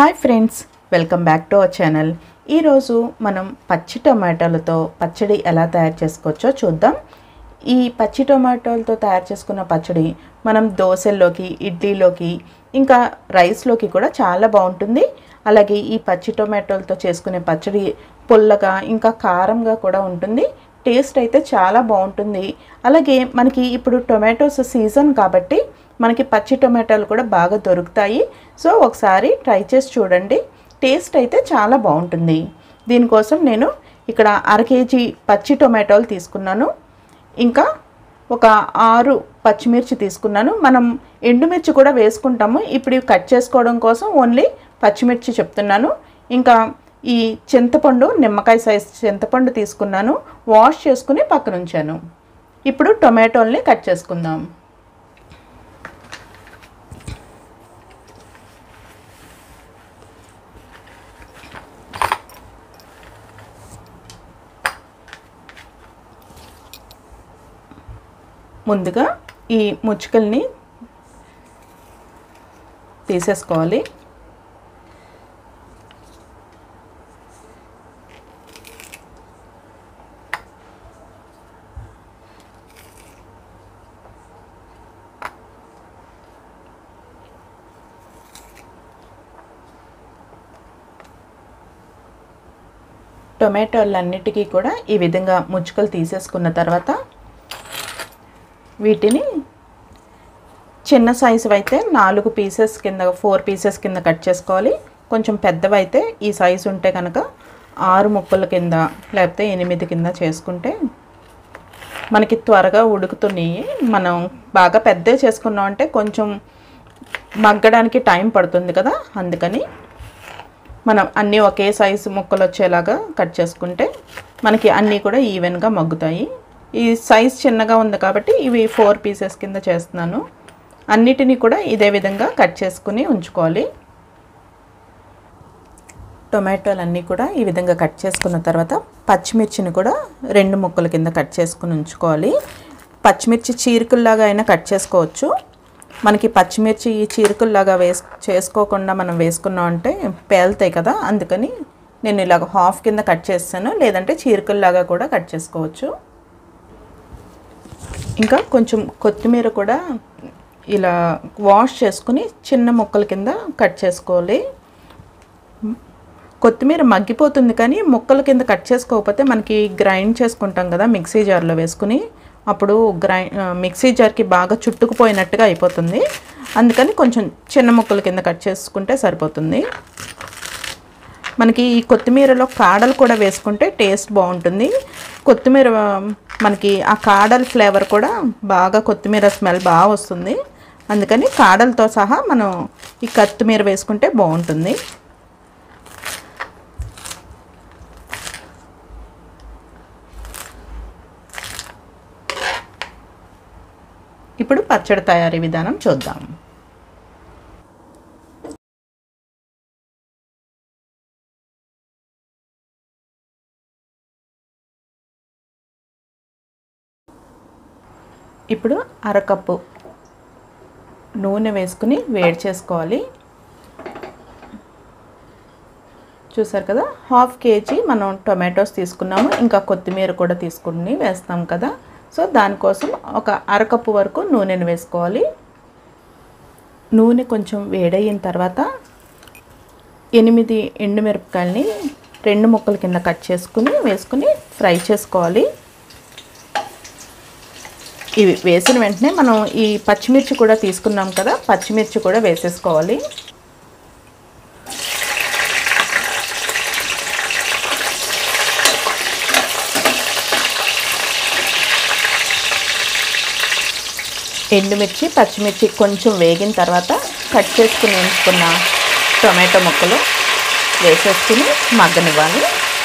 Hi friends, welcome back to our channel. ఈరోజు మనం పచ్చి టొమాటోలతో పచ్చడి ఎలా తయారు చేసుకోవచ్చో చూద్దాం. ఈ పచ్చి టొమాటోలతో తయారు చేసుకున్న పచ్చడి మనం దోశల్లోకి, ఇడ్లీలోకి, ఇంకా రైస్లోకి కూడా చాలా బాగుంటుంది. అలాగే ఈ పచ్చి టొమాటోలతో చేసుకునే పచ్చడి పుల్లగా ఇంకా కారంగా కూడా ఉంటుంది. టేస్ట్ అయితే చాలా బాగుంటుంది. అలాగే మనకి ఇప్పుడు టొమాటోస్ సీజన్ కాబట్టి మనకి పచ్చి టొమాటోలు కూడా బాగా దొరుకుతాయి. సో ఒకసారి ట్రై చేసి చూడండి, టేస్ట్ అయితే చాలా బాగుంటుంది. దీనికోసం నేను ఇక్కడ 1/2 కేజీ పచ్చి టొమాటోలు తీసుకున్నాను. ఇంకా ఒక 6 పచ్చిమిర్చి తీసుకున్నాను. మనం ఎండుమిర్చి కూడా వేసుకుంటాము. ఇప్పుడు ఇవి కట్ చేసుకోవడం కోసం ఓన్లీ పచ్చిమిర్చి చెప్తున్నాను. ఇంకా ఈ చింతపండు, నిమ్మకాయ సైజ్ చింతపండు తీసుకున్నాను. వాష్ చేసుకుని పక్కన ఉంచాను. ఇప్పుడు టొమాటోల్ని కట్ చేసుకుందాం. ముందుగా ఈ ముచ్చుకల్ని తీసేసుకోవాలి. టొమాటోలన్నిటికీ కూడా ఈ విధంగా ముచ్చుకలు తీసేసుకున్న తర్వాత వీటిని చిన్న సైజు అయితే 4 పీసెస్ కింద 4 పీసెస్ కింద కట్ చేసుకోవాలి. కొంచెం పెద్దవైతే ఈ సైజు ఉంటే కనుక 6 ముక్కల కింద లేకపోతే 8 కింద చేసుకుంటే మనకి త్వరగా ఉడుకుతున్నాయి. మనం బాగా పెద్దవి చేసుకున్నాం అంటే కొంచెం మగ్గడానికి టైం పడుతుంది కదా, అందుకని మనం అన్నీ ఒకే సైజు ముక్కలు వచ్చేలాగా కట్ చేసుకుంటే మనకి అన్నీ కూడా ఈవెన్గా మగ్గుతాయి. ఈ సైజ్ చిన్నగా ఉంది కాబట్టి ఇవి 4 పీసెస్ కింద చేస్తున్నాను. అన్నిటినీ కూడా ఇదే విధంగా కట్ చేసుకుని ఉంచుకోవాలి. టొమాటోలన్నీ కూడా ఈ విధంగా కట్ చేసుకున్న తర్వాత పచ్చిమిర్చిని కూడా 2 ముక్కల కింద కట్ చేసుకుని ఉంచుకోవాలి. పచ్చిమిర్చి చీరికల్లాగా అయినా కట్ చేసుకోవచ్చు. మనకి పచ్చిమిర్చి చీరికల్లాగా చేసుకోకుండా మనం వేసుకున్నాం అంటే పేలుతాయి కదా, అందుకని నేను ఇలాగ హాఫ్ కింద కట్ చేస్తాను. లేదంటే చీరికల్లాగా కూడా కట్ చేసుకోవచ్చు. ఇంకా కొంచెం కొత్తిమీర కూడా ఇలా వాష్ చేసుకుని చిన్న ముక్కల కింద కట్ చేసుకోవాలి. కొత్తిమీర మగ్గిపోతుంది కానీ ముక్కల కింద కట్ చేసుకోకపోతే మనకి గ్రైండ్ చేసుకుంటాం కదా మిక్సీ జార్లో వేసుకుని, అప్పుడు మిక్సీ జార్కి బాగా చుట్టుకుపోయినట్టుగా అయిపోతుంది. అందుకని కొంచెం చిన్న ముక్కల కింద కట్ చేసుకుంటే సరిపోతుంది. మనకి ఈ కొత్తిమీరలో కాడలు కూడా వేసుకుంటే టేస్ట్ బాగుంటుంది. కొత్తిమీర మనకి ఆ కాడల ఫ్లేవర్ కూడా బాగా, కొత్తిమీర స్మెల్ బాగా వస్తుంది. అందుకని కాడలతో సహా మనం ఈ కొత్తిమీర వేసుకుంటే బాగుంటుంది. ఇప్పుడు పచ్చడి తయారీ విధానం చూద్దాం. ఇప్పుడు 1/2 కప్పు నూనె వేసుకుని వేడి చేసుకోవాలి. చూసారు కదా, 1/2 కేజీ మనం టొమాటోస్ తీసుకున్నాము. ఇంకా కొత్తిమీర కూడా తీసుకుని వేస్తాం కదా, సో దానికోసం ఒక 1/2 కప్పు వరకు నూనెను వేసుకోవాలి. నూనె కొంచెం వేడయిన తర్వాత 8 ఎండుమిరపకాయలని 2 ముక్కల కింద కట్ చేసుకుని వేసుకుని ఫ్రై చేసుకోవాలి. ఇవి వేసిన వెంటనే మనం ఈ పచ్చిమిర్చి కూడా తీసుకున్నాం కదా, పచ్చిమిర్చి కూడా వేసేసుకోవాలి. ఎండుమిర్చి, పచ్చిమిర్చి కొంచెం వేగిన తర్వాత కట్ చేసుకుని ఉంచుకున్న టొమాటో ముక్కలు వేసేసుకుని మగ్గనివ్వాలి.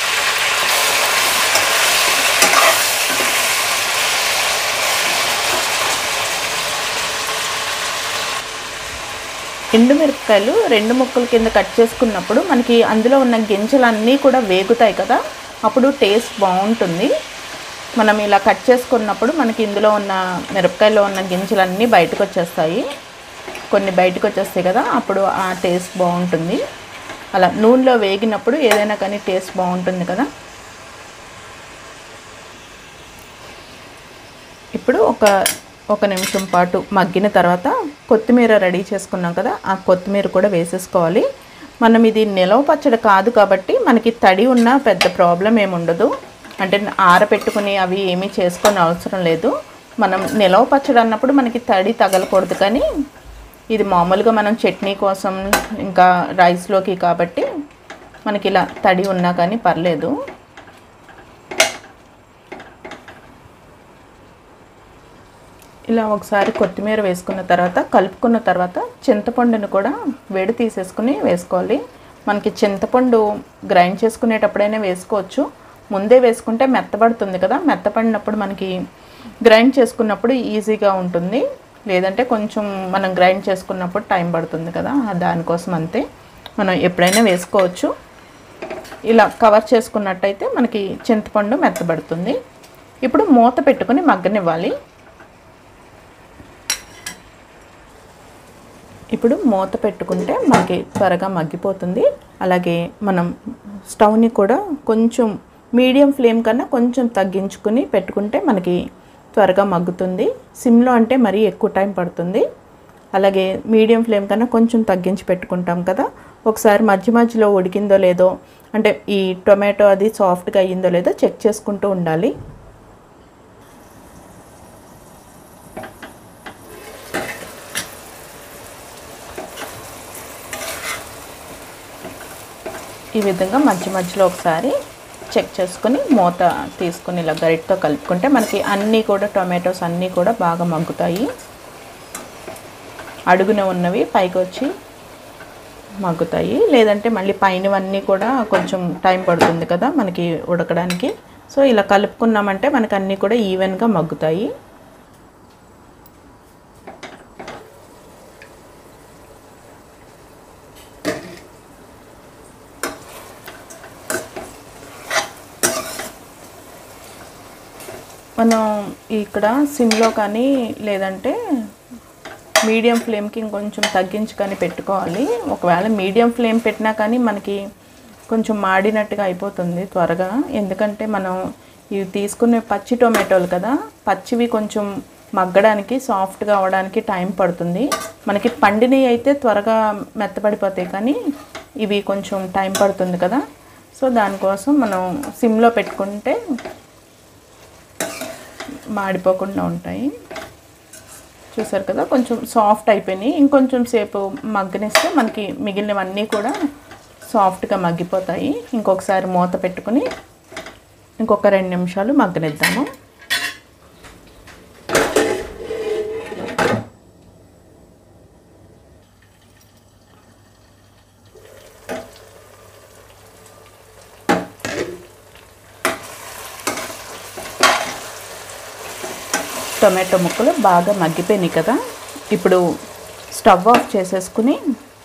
ఎండుమిరపకాయలు 2 ముక్కల కింద కట్ చేసుకున్నప్పుడు మనకి అందులో ఉన్న గింజలన్నీ కూడా వేగుతాయి కదా, అప్పుడు టేస్ట్ బాగుంటుంది. మనం ఇలా కట్ చేసుకున్నప్పుడు మనకి ఇందులో ఉన్న మిరపకాయలో ఉన్న గింజలన్నీ బయటకు వచ్చేస్తాయి. కొన్ని బయటకు వచ్చేస్తాయి కదా, అప్పుడు ఆ టేస్ట్ బాగుంటుంది. అలా నూనెలో వేగినప్పుడు ఏదైనా కానీ టేస్ట్ బాగుంటుంది కదా. ఇప్పుడు ఒక నిమిషం పాటు మగ్గిన తర్వాత కొత్తిమీర రెడీ చేసుకున్నాం కదా, ఆ కొత్తిమీర కూడా వేసేసుకోవాలి. మనం ఇది నిలవ పచ్చడి కాదు కాబట్టి మనకి తడి ఉన్న పెద్ద ప్రాబ్లం ఏమి ఉండదు. అంటే ఆరబెట్టుకుని అవి ఏమీ చేసుకొని అవసరం లేదు. మనం నిలవ పచ్చడి అన్నప్పుడు మనకి తడి తగలకూడదు, కానీ ఇది మామూలుగా మనం చట్నీ కోసం ఇంకా రైస్లోకి కాబట్టి మనకి ఇలా తడి ఉన్నా కానీ పర్లేదు. ఇలా ఒకసారి కొత్తిమీర వేసుకున్న తర్వాత కలుపుకున్న తర్వాత చింతపండుని కూడా వేడి తీసేసుకుని వేసుకోవాలి. మనకి చింతపండు గ్రైండ్ చేసుకునేటప్పుడైనా వేసుకోవచ్చు, ముందే వేసుకుంటే మెత్తబడుతుంది కదా, మెత్తపడినప్పుడు మనకి గ్రైండ్ చేసుకున్నప్పుడు ఈజీగా ఉంటుంది. లేదంటే కొంచెం మనం గ్రైండ్ చేసుకున్నప్పుడు టైం పడుతుంది కదా, దానికోసం అంతే. మనం ఎప్పుడైనా వేసుకోవచ్చు. ఇలా కవర్ చేసుకున్నట్టయితే మనకి చింతపండు మెత్తబడుతుంది. ఇప్పుడు మూత పెట్టుకుని మగ్గనివ్వాలి. ఇప్పుడు మూత పెట్టుకుంటే మనకి త్వరగా మగ్గిపోతుంది. అలాగే మనం స్టవ్ని కూడా కొంచెం మీడియం ఫ్లేమ్ కన్నా కొంచెం తగ్గించుకుని పెట్టుకుంటే మనకి త్వరగా మగ్గుతుంది. సిమ్లో అంటే మరీ ఎక్కువ టైం పడుతుంది. అలాగే మీడియం ఫ్లేమ్ కన్నా కొంచెం తగ్గించి పెట్టుకుంటాం కదా, ఒకసారి మధ్య మధ్యలో ఉడికిందో లేదో, అంటే ఈ టొమాటో అది సాఫ్ట్గా అయ్యిందో లేదో చెక్ చేసుకుంటూ ఉండాలి. ఈ విధంగా మధ్య మధ్యలో ఒకసారి చెక్ చేసుకుని మూత తీసుకుని ఇలా గరిటతో కలుపుకుంటే మనకి అన్నీ కూడా టొమాటోస్ అన్నీ కూడా బాగా మగ్గుతాయి. అడుగున ఉన్నవి పైకి వచ్చి మగ్గుతాయి, లేదంటే మళ్ళీ పైనవన్నీ కూడా కొంచెం టైం పడుతుంది కదా మనకి ఉడకడానికి. సో ఇలా కలుపుకున్నామంటే మనకి అన్నీ కూడా ఈవెన్గా మగ్గుతాయి. మనం ఇక్కడ సిమ్లో కానీ లేదంటే మీడియం ఫ్లేమ్కి ఇంకొంచెం తగ్గించి కానీ పెట్టుకోవాలి. ఒకవేళ మీడియం ఫ్లేమ్ పెట్టినా కానీ మనకి కొంచెం మాడినట్టుగా అయిపోతుంది త్వరగా, ఎందుకంటే మనం ఇవి తీసుకునే పచ్చి టొమాటోలు కదా, పచ్చివి కొంచెం మగ్గడానికి సాఫ్ట్గా అవ్వడానికి టైం పడుతుంది. మనకి పండినవి అయితే త్వరగా మెత్తపడిపోతాయి, కానీ ఇవి కొంచెం టైం పడుతుంది కదా. సో దానికోసం మనం సిమ్లో పెట్టుకుంటే మాడిపోకుండా ఉంటాయి. చూసారు కదా, కొంచెం సాఫ్ట్ అయిపోయినాయి. ఇంకొంచెం సేపు మగ్గనిస్తే మనకి మిగిలినవన్నీ కూడా సాఫ్ట్గా మగ్గిపోతాయి. ఇంకొకసారి మూత పెట్టుకుని ఇంకొక 2 నిమిషాలు మగ్గనిద్దాము. టొమాటో ముక్కలు బాగా మగ్గిపోయినాయి కదా, ఇప్పుడు స్టవ్ ఆఫ్ చేసేసుకుని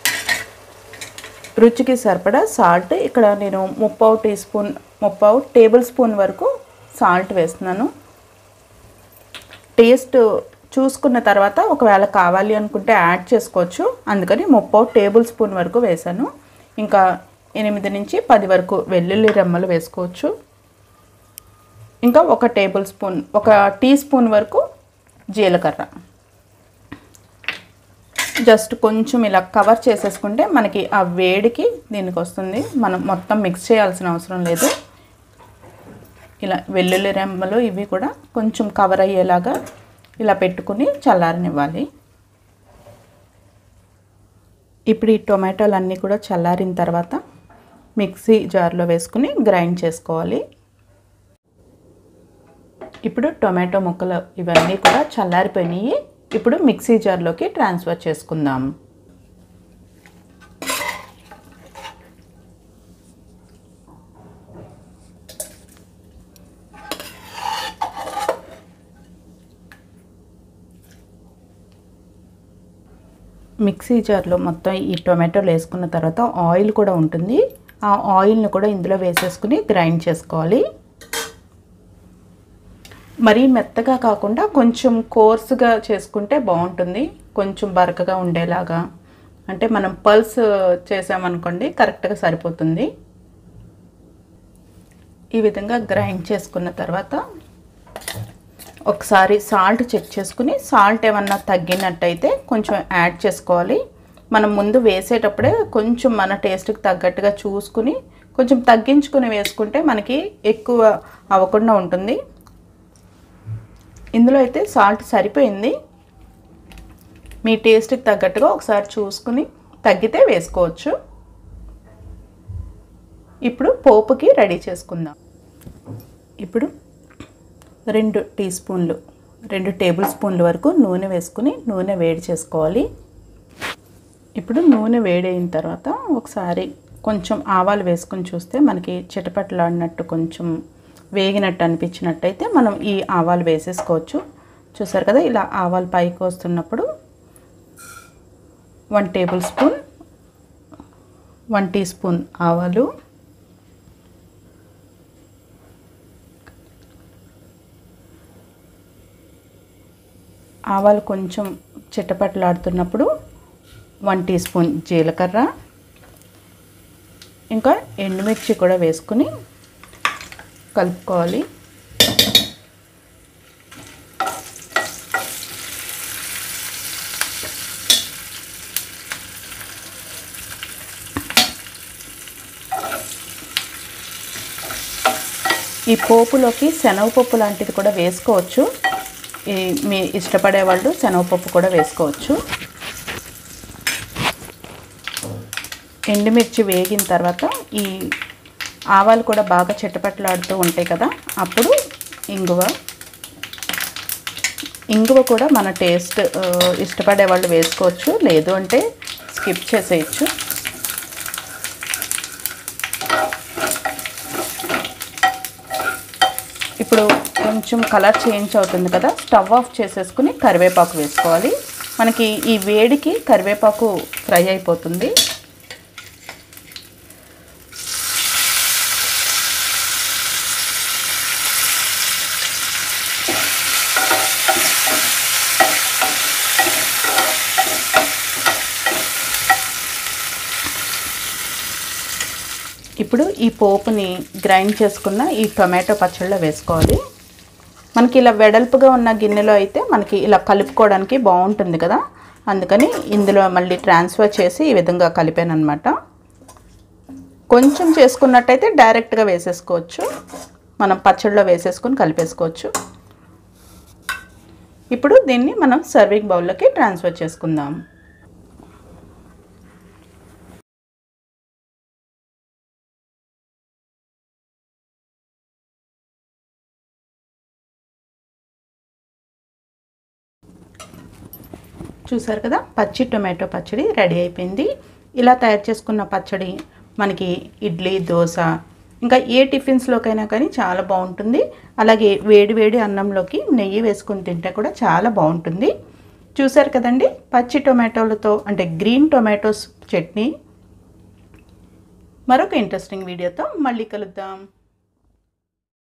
రుచికి సరిపడా సాల్ట్, ఇక్కడ నేను 3/4 టేబుల్ స్పూన్ వరకు సాల్ట్ వేస్తున్నాను. టేస్ట్ చూసుకున్న తర్వాత ఒకవేళ కావాలి అనుకుంటే యాడ్ చేసుకోవచ్చు, అందుకని 3/4 టేబుల్ స్పూన్ వరకు వేసాను. ఇంకా 8 నుంచి 10 వరకు వెల్లుల్లి రెమ్మలు వేసుకోవచ్చు. ఇంకా 1 టీ స్పూన్ వరకు జీలకర్ర. జస్ట్ కొంచెం ఇలా కవర్ చేసేసుకుంటే మనకి ఆ వేడికి దీనికి వస్తుంది. మనం మొత్తం మిక్స్ చేయాల్సిన అవసరం లేదు. ఇలా వెల్లుల్లి రెమ్మలు ఇవి కూడా కొంచెం కవర్ అయ్యేలాగా ఇలా పెట్టుకుని చల్లారనివ్వాలి. ఇప్పుడు ఈ టొమాటోలు అన్నీ కూడా చల్లారిన తర్వాత మిక్సీ జార్లో వేసుకుని గ్రైండ్ చేసుకోవాలి. ఇప్పుడు టొమాటో ముక్కలు ఇవన్నీ కూడా చల్లారిపోయినాయి. ఇప్పుడు మిక్సీ జార్లోకి ట్రాన్స్ఫర్ చేసుకుందాం. మిక్సీ జార్లో మొత్తం ఈ టొమాటోలు వేసుకున్న తర్వాత ఆయిల్ కూడా ఉంటుంది. ఆ ఆయిల్ని కూడా ఇందులో వేసేసుకుని గ్రైండ్ చేసుకోవాలి. మరీ మెత్తగా కాకుండా కొంచెం కోర్సుగా చేసుకుంటే బాగుంటుంది, కొంచెం బరకగా ఉండేలాగా. అంటే మనం పల్స్ చేసామనుకోండి కరెక్ట్గా సరిపోతుంది. ఈ విధంగా గ్రైండ్ చేసుకున్న తర్వాత ఒకసారి సాల్ట్ చెక్ చేసుకుని సాల్ట్ ఏమన్నా తగ్గినట్టయితే కొంచెం యాడ్ చేసుకోవాలి. మనం ముందు వేసేటప్పుడే కొంచెం మన టేస్ట్కి తగ్గట్టుగా చూసుకుని కొంచెం తగ్గించుకుని వేసుకుంటే మనకి ఎక్కువ అవ్వకుండా ఉంటుంది. ఇందులో అయితే సాల్ట్ సరిపోయింది. మీ టేస్ట్కి తగ్గట్టుగా ఒకసారి చూసుకుని తగ్గితే వేసుకోవచ్చు. ఇప్పుడు పోపుకి రెడీ చేసుకుందాం. ఇప్పుడు 2 టేబుల్ స్పూన్ల వరకు నూనె వేసుకుని నూనె వేడి చేసుకోవాలి. ఇప్పుడు నూనె వేడైన తర్వాత ఒకసారి కొంచెం ఆవాలు వేసుకుని చూస్తే మనకి చిటపటలాడినట్టు కొంచెం వేగినట్టు అనిపించినట్టయితే మనం ఈ ఆవాలు వేసేసుకోవచ్చు. చూసారు కదా, ఇలా ఆవాలు పైకి వస్తున్నప్పుడు 1 టీ స్పూన్ ఆవాలు, ఆవాలు కొంచెం చిటపటలాడుతున్నప్పుడు 1 టీ స్పూన్ జీలకర్ర, ఇంకా ఎండుమిర్చి కూడా వేసుకుని కలుపుకోవాలి. ఈ పోపులోకి శనగపప్పు లాంటిది కూడా వేసుకోవచ్చు. మీ ఇష్టపడే వాళ్ళు శనగపప్పు కూడా వేసుకోవచ్చు. ఎండుమిర్చి వేగిన తర్వాత ఈ ఆవాలు కూడా బాగా చిటపటలాడుతూ ఉంటాయి కదా, అప్పుడు ఇంగువ కూడా మన టేస్ట్ ఇష్టపడే వాళ్ళు వేసుకోవచ్చు, లేదు అంటే స్కిప్ చేసేయచ్చు. ఇప్పుడు కొంచెం కలర్ చేంజ్ అవుతుంది కదా, స్టవ్ ఆఫ్ చేసేసుకుని కరివేపాకు వేసుకోవాలి. మనకి ఈ వేడికి కరివేపాకు ఫ్రై అయిపోతుంది. ఇప్పుడు ఈ పోపుని గ్రైండ్ చేసుకున్న ఈ టొమాటో పచ్చడిలో వేసుకోవాలి. మనకి ఇలా వెడల్పుగా ఉన్న గిన్నెలో అయితే మనకి ఇలా కలుపుకోవడానికి బాగుంటుంది కదా, అందుకని ఇందులో మళ్ళీ ట్రాన్స్ఫర్ చేసి ఈ విధంగా కలిపాను అనమాట. కొంచెం చేసుకున్నట్టయితే డైరెక్ట్గా వేసేసుకోవచ్చు, మనం పచ్చడిలో వేసేసుకొని కలిపేసుకోవచ్చు. ఇప్పుడు దీన్ని మనం సర్వింగ్ బౌల్లోకి ట్రాన్స్ఫర్ చేసుకుందాం. చూసారు కదా, పచ్చి టొమాటో పచ్చడి రెడీ అయిపోయింది. ఇలా తయారు చేసుకున్న పచ్చడి మనకి ఇడ్లీ, దోశ, ఇంకా ఏ టిఫిన్స్లోకైనా కానీ చాలా బాగుంటుంది. అలాగే వేడి వేడి అన్నంలోకి నెయ్యి వేసుకుని తింటే కూడా చాలా బాగుంటుంది. చూసారు కదండి, పచ్చి టొమాటోలతో అంటే గ్రీన్ టొమాటోస్ చట్నీ. మరొక ఇంట్రెస్టింగ్ వీడియోతో మళ్ళీ కలుద్దాం.